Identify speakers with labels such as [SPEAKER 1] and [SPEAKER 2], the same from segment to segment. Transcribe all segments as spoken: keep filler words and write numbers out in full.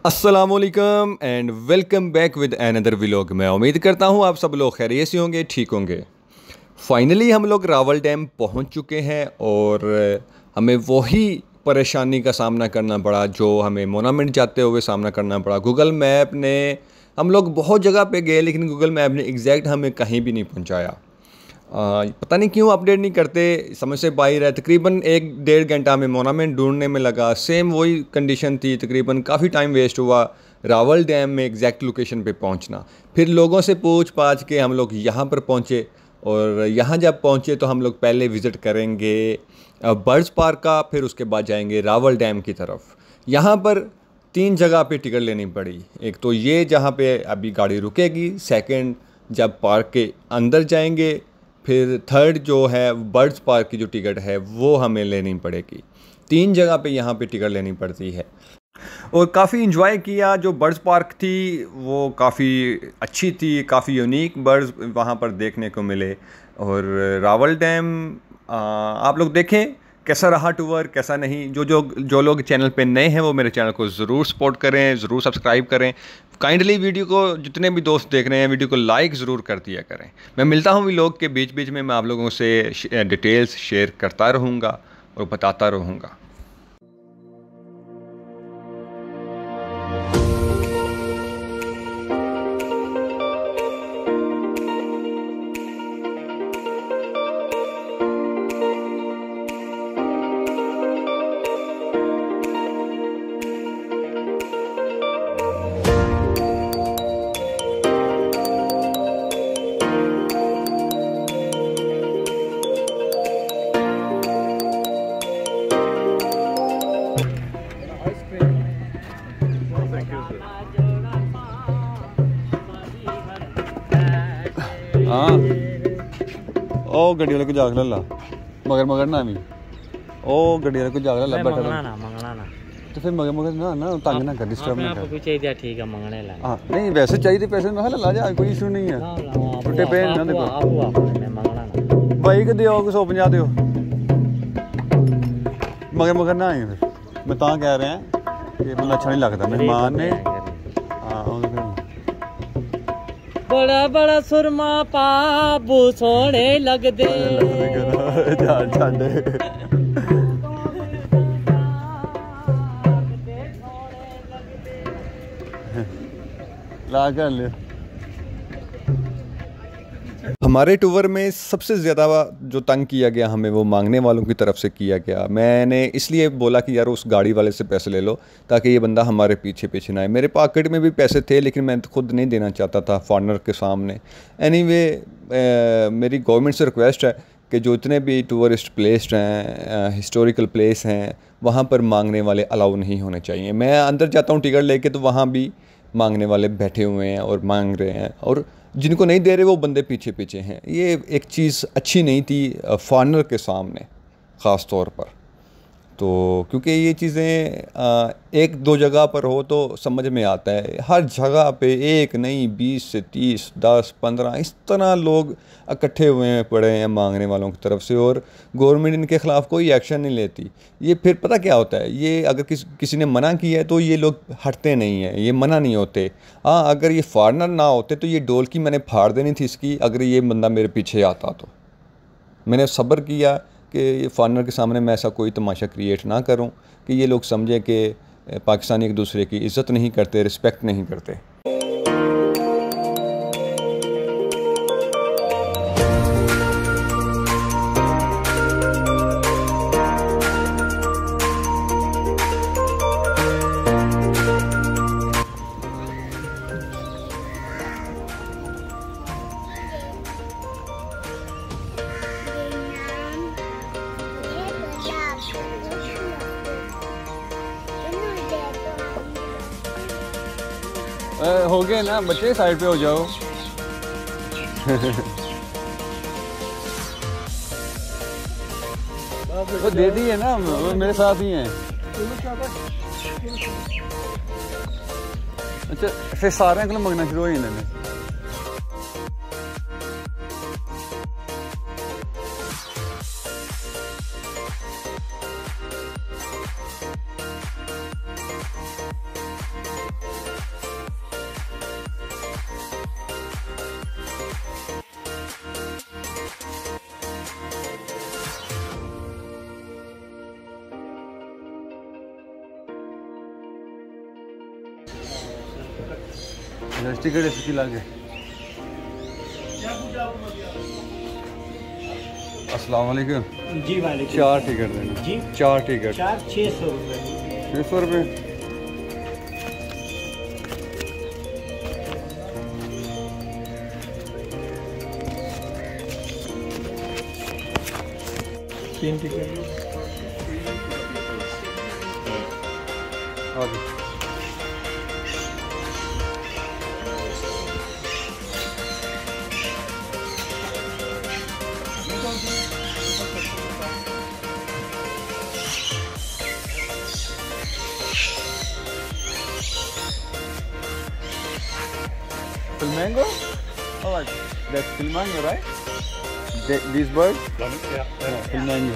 [SPEAKER 1] अस्सलामुअलैकुम and welcome back with another vlog. मैं उम्मीद करता हूँ आप सब लोग खैरियत से होंगे, ठीक होंगे। फाइनली हम लोग रावल डैम पहुँच चुके हैं और हमें वही परेशानी का सामना करना पड़ा जो हमें मोनामेंट जाते हुए सामना करना पड़ा। गूगल मैप ने, हम लोग बहुत जगह पे गए लेकिन गूगल मैप ने एग्जैक्ट हमें कहीं भी नहीं पहुँचाया। आ, पता नहीं क्यों अपडेट नहीं करते, समझ से बाहर है। तकरीबन एक डेढ़ घंटा हमें मोनामेंट ढूंढने में लगा। सेम वही कंडीशन थी, तकरीबन काफ़ी टाइम वेस्ट हुआ रावल डैम में एग्जैक्ट लोकेशन पे पहुंचना। फिर लोगों से पूछ पाछ के हम लोग यहाँ पर पहुँचे और यहाँ जब पहुँचे तो हम लोग पहले विज़िट करेंगे बर्ड्स पार्क का, फिर उसके बाद जाएंगे रावल डैम की तरफ। यहाँ पर तीन जगह पे टिकट लेनी पड़ी। एक तो ये जहाँ पे अभी गाड़ी रुकेगी, सेकंड जब पार्क के अंदर जाएंगे, फिर थर्ड जो है बर्ड्स पार्क की जो टिकट है वो हमें लेनी पड़ेगी। तीन जगह पे यहाँ पे टिकट लेनी पड़ती है और काफ़ी इन्जॉय किया। जो बर्ड्स पार्क थी वो काफ़ी अच्छी थी, काफ़ी यूनिक बर्ड्स वहाँ पर देखने को मिले। और रावल डैम आप लोग देखें कैसा रहा टूर, कैसा नहीं। जो जो जो लोग चैनल पे नए हैं वो मेरे चैनल को ज़रूर सपोर्ट करें, ज़रूर सब्सक्राइब करें। काइंडली वीडियो को, जितने भी दोस्त देख रहे हैं वीडियो को लाइक ज़रूर कर दिया करें। मैं मिलता हूँ व्लॉग के बीच बीच में, मैं आप लोगों से डिटेल्स शेयर करता रहूँगा और बताता रहूँगा। हाँ ओ गड्डी वाले को जाग ला मगर मगर ना नहीं ओ गड्डी वाले को जाग ला बैठा
[SPEAKER 2] मंगना ना मंगना ना
[SPEAKER 1] तो फिर मगर मगर ना ना तंग ना कर, डिस्टर्ब ना कर।
[SPEAKER 2] आपको चाहिए ठीक है मंगने ला।
[SPEAKER 1] हाँ नहीं वैसे चाहिए पैसे में ला जा, कोई इशू नहीं है। टुटे पे ना देखो
[SPEAKER 2] मंगना ना
[SPEAKER 1] भाई को दियो सौ पंजा दियो मगर मगर ना आए। फिर मैं ता कह रहा कि मतलब अच्छा नहीं लगता मेहमान ने।
[SPEAKER 2] बड़ा बड़ा सुरमा पाबू सोने लग दे
[SPEAKER 1] ला कर ले। हमारे टूर में सबसे ज़्यादा जो तंग किया गया हमें वो मांगने वालों की तरफ से किया गया। मैंने इसलिए बोला कि यार उस गाड़ी वाले से पैसे ले लो ताकि ये बंदा हमारे पीछे पीछे ना आए। मेरे पॉकेट में भी पैसे थे लेकिन मैं खुद नहीं देना चाहता था फॉरेनर के सामने। एनीवे मेरी गवर्नमेंट से रिक्वेस्ट है कि जो इतने भी टूरिस्ट प्लेस हैं, हिस्टोरिकल प्लेस हैं, वहाँ पर मांगने वाले अलाउ नहीं होने चाहिए। मैं अंदर जाता हूँ टिकट लेके तो वहाँ भी मांगने वाले बैठे हुए हैं और मांग रहे हैं और जिनको नहीं दे रहे वो बंदे पीछे पीछे हैं। ये एक चीज़ अच्छी नहीं थी फॉरेनर के सामने ख़ास तौर पर। तो क्योंकि ये चीज़ें एक दो जगह पर हो तो समझ में आता है, हर जगह पे एक नहीं बीस से तीस दस पंद्रह इस तरह लोग इकट्ठे हुए हैं पड़े हैं मांगने वालों की तरफ से और गवर्नमेंट इनके ख़िलाफ़ कोई एक्शन नहीं लेती। ये फिर पता क्या होता है, ये अगर किस किसी ने मना किया है तो ये लोग हटते नहीं हैं, ये मना नहीं होते। हाँ अगर ये फॉरेनर ना होते तो ये डोलकी मैंने फाड़ देनी थी इसकी, अगर ये बंदा मेरे पीछे आता तो। मैंने सब्र किया कि ये फॉरेनर के सामने मैं ऐसा कोई तमाशा क्रिएट ना करूं कि ये लोग समझें कि पाकिस्तानी एक दूसरे की इज़्ज़त नहीं करते, रिस्पेक्ट नहीं करते। हो गए ना बच्चे, साइड पे हो जाओ। वो दे दी है ना, वो मेरे साथ ही हैं। अच्छा फिर सारे को मंगना शुरू हो जाने। टिकट इसकी लागे। अस्सलाम वालेकुम
[SPEAKER 2] जी वालेकुम।
[SPEAKER 1] चार टिकट देना
[SPEAKER 2] जी
[SPEAKER 1] चार टिकट
[SPEAKER 2] चार छः सौ रुपये।
[SPEAKER 1] छः सौ रुपये। तीन टिकट आगे। Flamingo? Oh, that's flamingo, right? Th this bird? Yeah, yeah. Flamingo.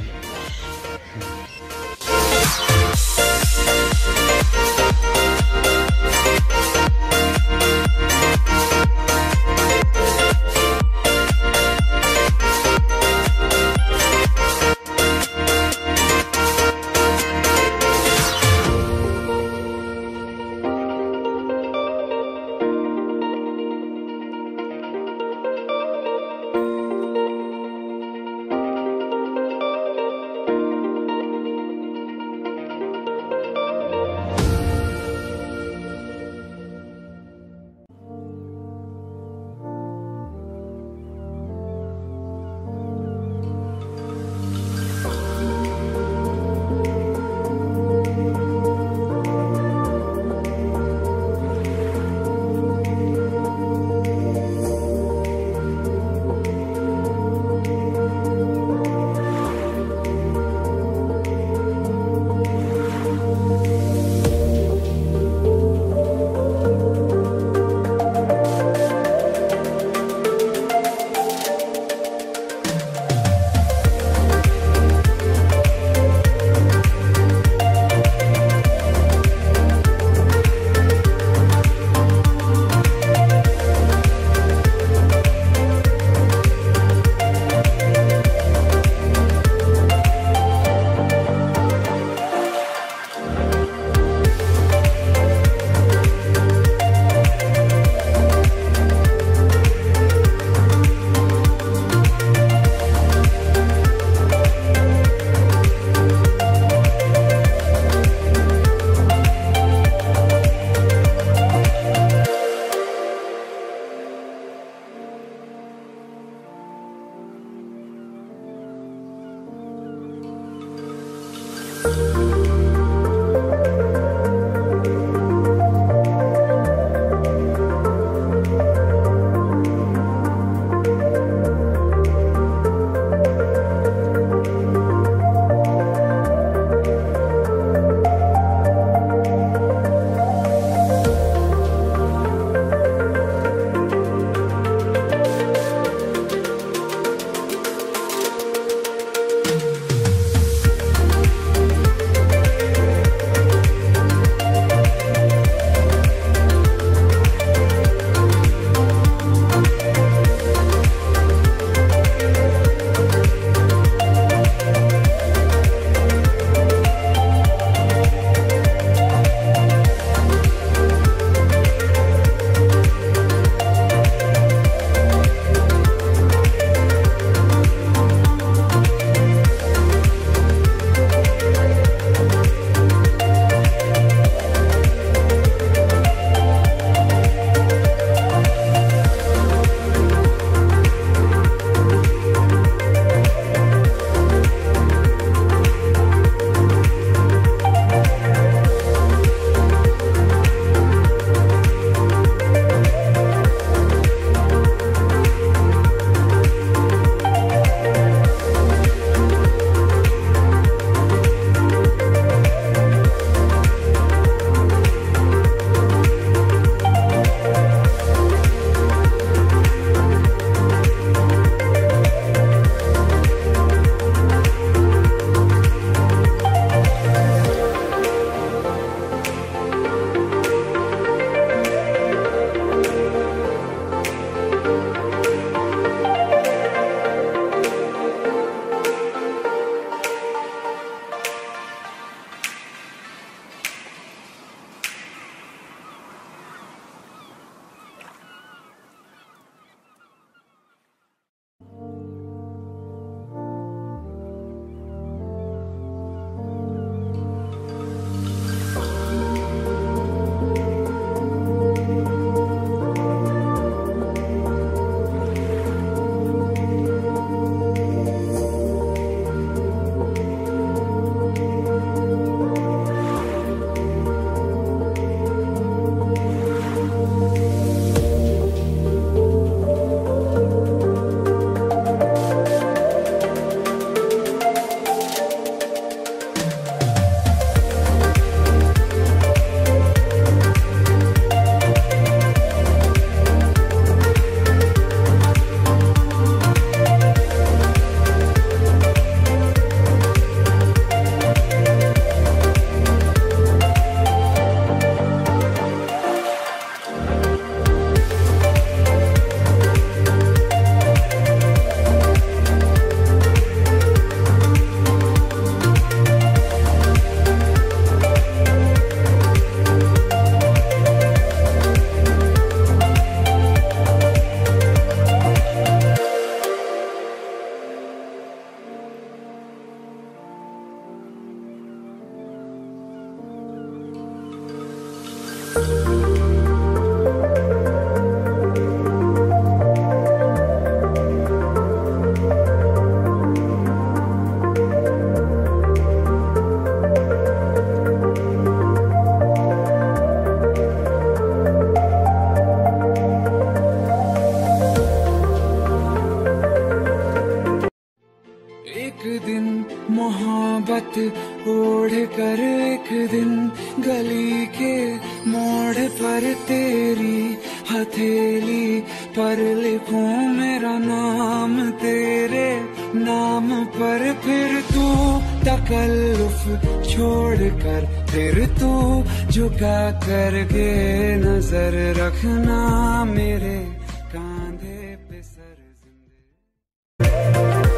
[SPEAKER 3] एक दिन मोहब्बत ओढ़ कर एक दिन गली के मोड़ पर तेरी हथेली पर लिखूं मेरा नाम तेरे नाम पर। फिर तू तकल्लुफ छोड़ कर फिर तू झुका करके नजर रखना मेरे कांधे पे सर जिंदगी।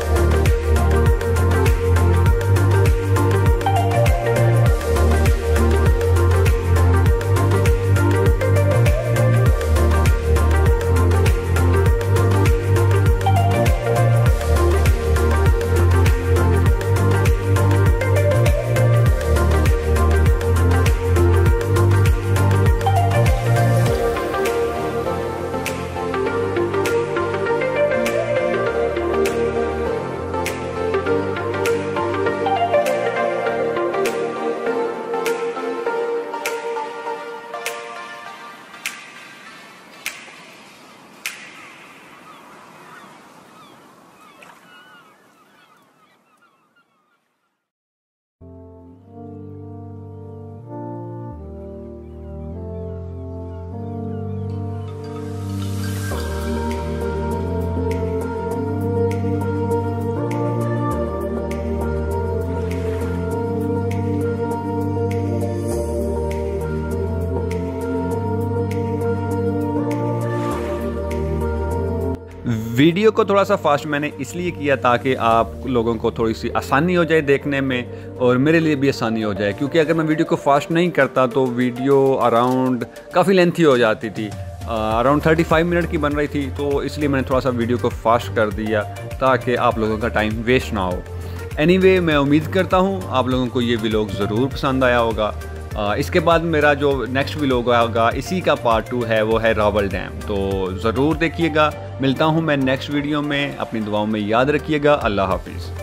[SPEAKER 1] वीडियो को थोड़ा सा फास्ट मैंने इसलिए किया ताकि आप लोगों को थोड़ी सी आसानी हो जाए देखने में और मेरे लिए भी आसानी हो जाए, क्योंकि अगर मैं वीडियो को फास्ट नहीं करता तो वीडियो अराउंड काफ़ी लेंथी हो जाती थी, अराउंड थर्टी फाइव मिनट की बन रही थी। तो इसलिए मैंने थोड़ा सा वीडियो को फास्ट कर दिया ताकि आप लोगों का टाइम वेस्ट ना हो। एनीवे, मैं उम्मीद करता हूँ आप लोगों को ये व्लॉग ज़रूर पसंद आया होगा। आ, इसके बाद मेरा जो नेक्स्ट व्लॉग आएगा इसी का पार्ट टू है, वो है रावल डैम, तो ज़रूर देखिएगा। मिलता हूँ मैं नेक्स्ट वीडियो में, अपनी दुआओं में याद रखिएगा। अल्लाह हाफिज़।